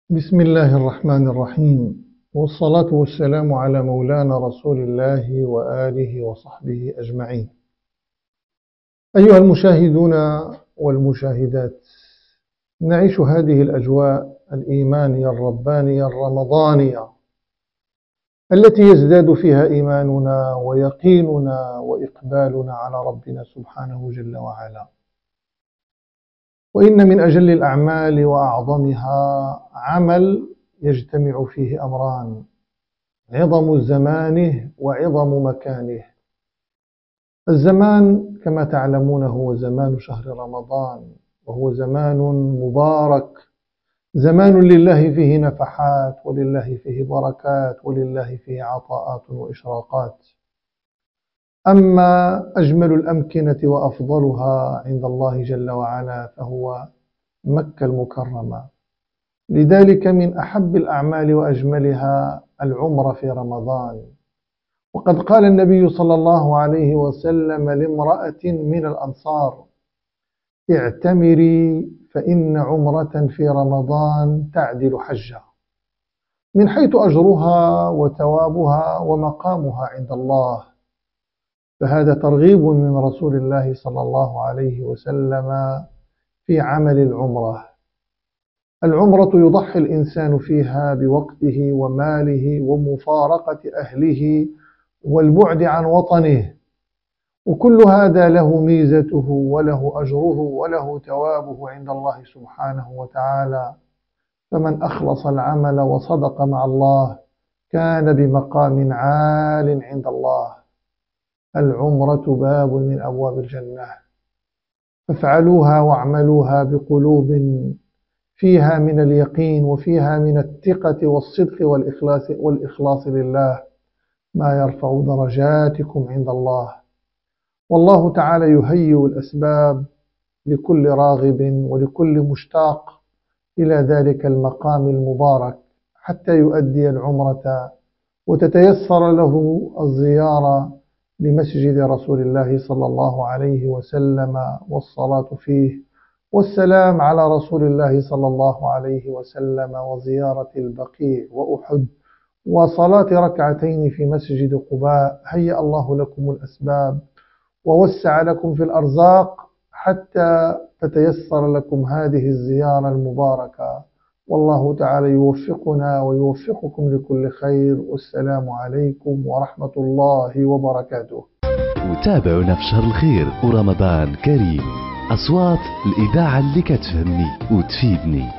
بسم الله الرحمن الرحيم، والصلاة والسلام على مولانا رسول الله وآله وصحبه أجمعين. أيها المشاهدون والمشاهدات، نعيش هذه الأجواء الإيمانية الربانية الرمضانية التي يزداد فيها إيماننا ويقيننا وإقبالنا على ربنا سبحانه جل وعلا. وإن من أجل الأعمال وأعظمها عمل يجتمع فيه أمران: عظم زمانه وعظم مكانه. الزمان كما تعلمون هو زمان شهر رمضان، وهو زمان مبارك، زمان لله فيه نفحات، ولله فيه بركات، ولله فيه عطاءات وإشراقات. أما أجمل الأمكنة وأفضلها عند الله جل وعلا فهو مكة المكرمة. لذلك من أحب الأعمال وأجملها العمرة في رمضان. وقد قال النبي صلى الله عليه وسلم لامرأة من الأنصار: اعتمري فإن عمرة في رمضان تعدل حجة، من حيث أجرها وثوابها ومقامها عند الله. فهذا ترغيب من رسول الله صلى الله عليه وسلم في عمل العمرة. العمرة يضحي الإنسان فيها بوقته وماله ومفارقة أهله والبعد عن وطنه، وكل هذا له ميزته وله أجره وله ثوابه عند الله سبحانه وتعالى. فمن أخلص العمل وصدق مع الله كان بمقام عال عند الله. العمرة باب من أبواب الجنة، فافعلوها واعملوها بقلوب فيها من اليقين وفيها من الثقة والصدق والإخلاص لله ما يرفع درجاتكم عند الله. والله تعالى يهيئ الأسباب لكل راغب ولكل مشتاق إلى ذلك المقام المبارك حتى يؤدي العمرة وتتيسر له الزيارة لمسجد رسول الله صلى الله عليه وسلم والصلاة فيه والسلام على رسول الله صلى الله عليه وسلم وزيارة البقيع وأحد وصلاة ركعتين في مسجد قباء. هيأ الله لكم الأسباب ووسع لكم في الأرزاق حتى تتيسر لكم هذه الزيارة المباركة. والله تعالى يوفقنا ويوفقكم لكل خير، والسلام عليكم ورحمة الله وبركاته. وتابعونا في شهر الخير ورمضان كريم. أصوات الإذاعة اللي كتفهمني وتفيدني.